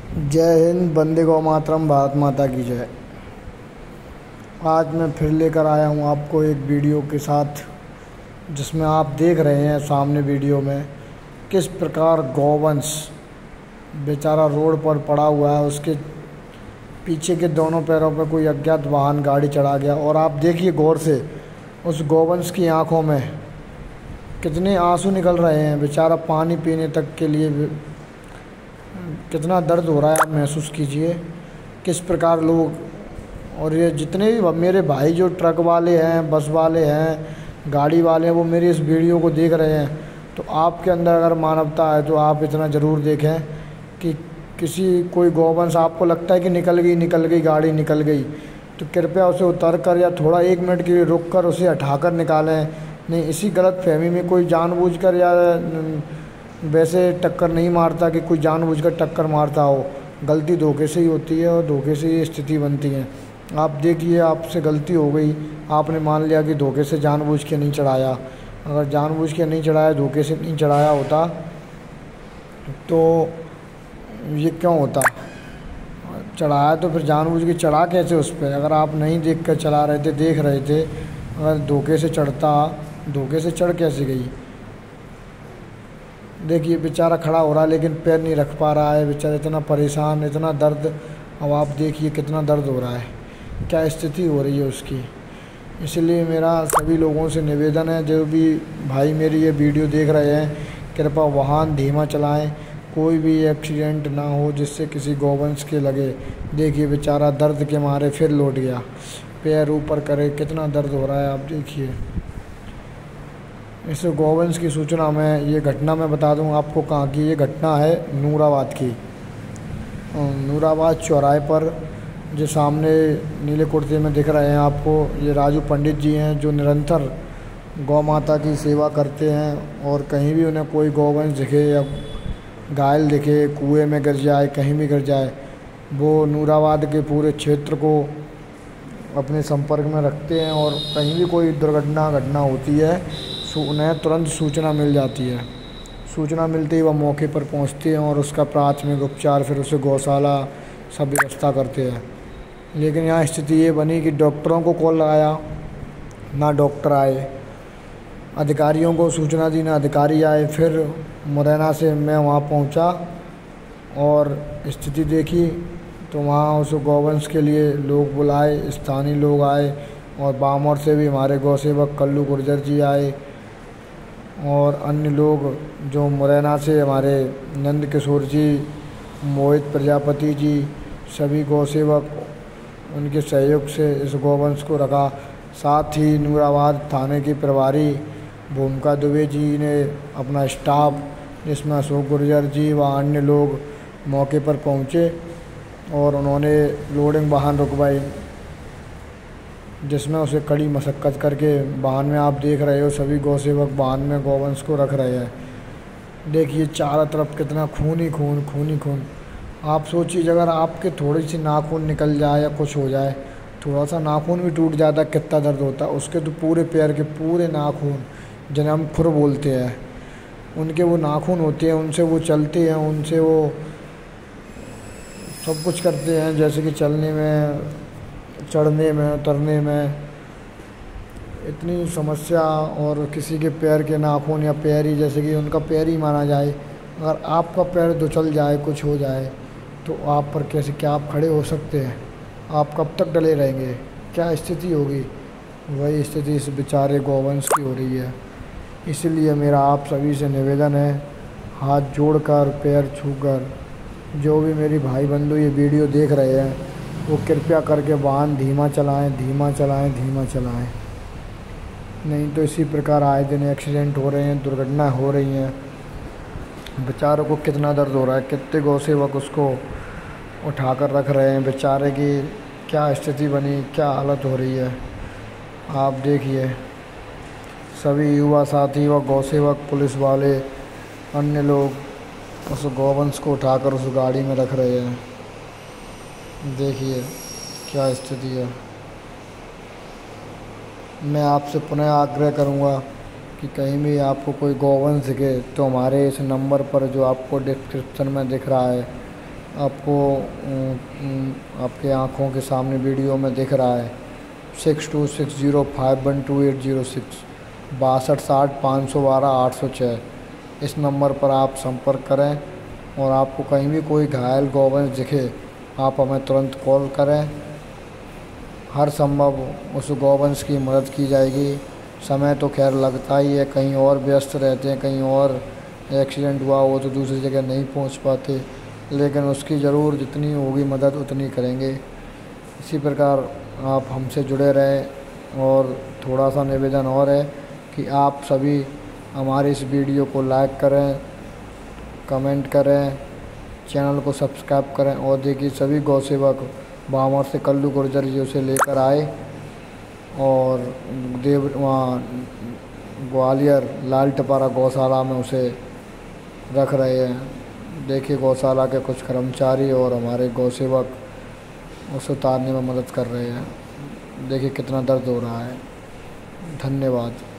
जय हिंद, वंदे गौ मातरम, भारत माता की जय। आज मैं फिर लेकर आया हूँ आपको एक वीडियो के साथ, जिसमें आप देख रहे हैं सामने वीडियो में किस प्रकार गौवंश बेचारा रोड पर पड़ा हुआ है। उसके पीछे के दोनों पैरों पर कोई अज्ञात वाहन गाड़ी चढ़ा गया। और आप देखिए गौर से, उस गौवंश की आंखों में कितने आंसू निकल रहे हैं। बेचारा पानी पीने तक के लिए कितना दर्द हो रहा है, आप महसूस कीजिए किस प्रकार लोग। और ये जितने भी मेरे भाई जो ट्रक वाले हैं, बस वाले हैं, गाड़ी वाले हैं, वो मेरी इस वीडियो को देख रहे हैं, तो आपके अंदर अगर मानवता है तो आप इतना ज़रूर देखें कि कोई गौवंश आपको लगता है कि निकल गई गाड़ी निकल गई, तो कृपया उसे उतर कर या थोड़ा 1 मिनट के लिए रुक कर उसे हटाकर निकालें। नहीं, इसी गलत फहमी में कोई जानबूझकर या वैसे टक्कर नहीं मारता कि कोई जानबूझकर टक्कर मारता हो। गलती धोखे से ही होती है और धोखे से ये स्थिति बनती है। आप देखिए, आपसे गलती हो गई, आपने मान लिया कि धोखे से जानबूझ के नहीं चढ़ाया। अगर जानबूझ के नहीं चढ़ाया, धोखे से नहीं चढ़ाया होता तो ये क्यों होता। चढ़ाया तो फिर जानबूझ के चढ़ा कैसे उस पर। अगर आप नहीं देख कर चला रहे थे, देख रहे थे, अगर धोखे से चढ़ता, धोखे से चढ़ कैसे गई। देखिए बेचारा खड़ा हो रहा है लेकिन पैर नहीं रख पा रहा है। बेचारा इतना परेशान, इतना दर्द। अब आप देखिए कितना दर्द हो रहा है, क्या स्थिति हो रही है उसकी। इसलिए मेरा सभी लोगों से निवेदन है, जो भी भाई मेरी ये वीडियो देख रहे हैं, कृपया वाहन धीमा चलाएं, कोई भी एक्सीडेंट ना हो जिससे किसी गौवंश के लगे। देखिए बेचारा दर्द के मारे फिर लौट गया, पैर ऊपर करे, कितना दर्द हो रहा है आप देखिए। इस गौवंश की सूचना में ये घटना मैं बता दूं आपको कहाँ की। ये घटना है नूराबाद की। नूराबाद चौराहे पर जो सामने नीले कुर्ते में दिख रहे हैं आपको, ये राजू पंडित जी हैं, जो निरंतर गौ माता की सेवा करते हैं। और कहीं भी उन्हें कोई गौवंश दिखे या घायल दिखे, कुएं में गिर जाए, कहीं भी गिर जाए, वो नूराबाद के पूरे क्षेत्र को अपने संपर्क में रखते हैं। और कहीं भी कोई घटना होती है तो उन्हें तुरंत सूचना मिल जाती है। सूचना मिलते ही वह मौके पर पहुंचते हैं और उसका प्राथमिक उपचार, फिर उसे गौशाला सब व्यवस्था करते हैं। लेकिन यहाँ स्थिति ये बनी कि डॉक्टरों को कॉल लगाया, ना डॉक्टर आए। अधिकारियों को सूचना दी, ना अधिकारी आए। फिर मुरैना से मैं वहाँ पहुँचा और स्थिति देखी, तो वहाँ उस गौवंश के लिए लोग बुलाए, स्थानीय लोग आए, और बामौर से भी हमारे गौ सेवक कल्लू गुर्जर जी आए, और अन्य लोग जो मुरैना से हमारे नंद किशोर जी, मोहित प्रजापति जी, सभी गौ सेवक, उनके सहयोग से इस गौवंश को रखा। साथ ही नूराबाद थाने के प्रभारी भूमिका दुबे जी ने अपना स्टाफ, जिसमें अशोक गुर्जर जी व अन्य लोग मौके पर पहुँचे और उन्होंने लोडिंग वाहन रुकवाई, जिसमें उसे कड़ी मशक्क़त करके वाहन में आप देख रहे हो सभी गौ सेवक वाहन में गौवंश को रख रहे हैं। देखिए चारों तरफ कितना खून ही खून। आप सोचिए, अगर आपके थोड़ी सी नाखून निकल जाए या कुछ हो जाए, थोड़ा सा नाखून भी टूट जाता कितना दर्द होता। उसके तो पूरे पैर के पूरे नाखून, जिन्हें हम खुर बोलते हैं, उनके वो नाखून होते हैं, उनसे वो चलते हैं, उनसे वो सब कुछ करते हैं, जैसे कि चलने में, चढ़ने में, उतरने में इतनी समस्या। और किसी के पैर के नाखून या पैर ही, जैसे कि उनका पैर ही माना जाए, अगर आपका पैर दुचल जाए, कुछ हो जाए, तो आप पर कैसे, क्या आप खड़े हो सकते हैं? आप कब तक डले रहेंगे? क्या स्थिति होगी? वही स्थिति इस बेचारे गौवंश की हो रही है। इसलिए मेरा आप सभी से निवेदन है, हाथ जोड़कर, पैर छूकर, जो भी मेरी भाई बंधु ये वीडियो देख रहे हैं, वो कृपया करके वाहन धीमा चलाएं। नहीं तो इसी प्रकार आए दिन एक्सीडेंट हो रहे हैं, दुर्घटना हो रही हैं। बेचारों को कितना दर्द हो रहा है, कितने गौ सेवक उसको उठाकर रख रहे हैं। बेचारे की क्या स्थिति बनी, क्या हालत हो रही है आप देखिए। सभी युवा साथी व गौ सेवक, पुलिस वाले, अन्य लोग उस गौवंश को उठाकर उस गाड़ी में रख रहे हैं। देखिए क्या स्थिति है। मैं आपसे पुनः आग्रह करूंगा कि कहीं भी आपको कोई गौवंश दिखे तो हमारे इस नंबर पर, जो आपको डिस्क्रिप्शन में दिख रहा है, आपको आपके आँखों के सामने वीडियो में दिख रहा है 6260512806 6260 512 806। इस नंबर पर आप संपर्क करें और आपको कहीं भी कोई घायल गौवंश दिखे आप हमें तुरंत कॉल करें। हर संभव उस गौवंश की मदद की जाएगी। समय तो खैर लगता ही है, कहीं और व्यस्त रहते हैं, कहीं और एक्सीडेंट हुआ हो तो दूसरी जगह नहीं पहुंच पाते, लेकिन उसकी ज़रूर जितनी होगी मदद उतनी करेंगे। इसी प्रकार आप हमसे जुड़े रहें। और थोड़ा सा निवेदन और है कि आप सभी हमारे इस वीडियो को लाइक करें, कमेंट करें, चैनल को सब्सक्राइब करें। और देखिए सभी गौसेवक भामर से कल्लू गुर्जर जी उसे लेकर आए और वहाँ ग्वालियर लाल टपारा गौशाला में उसे रख रहे हैं। देखिए गौशाला के कुछ कर्मचारी और हमारे गौसेवक उसे उतारने में मदद कर रहे हैं। देखिए कितना दर्द हो रहा है। धन्यवाद।